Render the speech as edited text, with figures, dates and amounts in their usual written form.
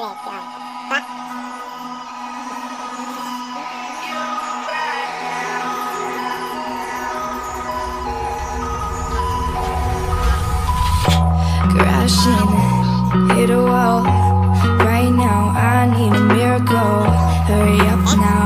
đẹp rồi. Tắt. Crashing, hit a wall. Right now I need a miracle. Hurry up now.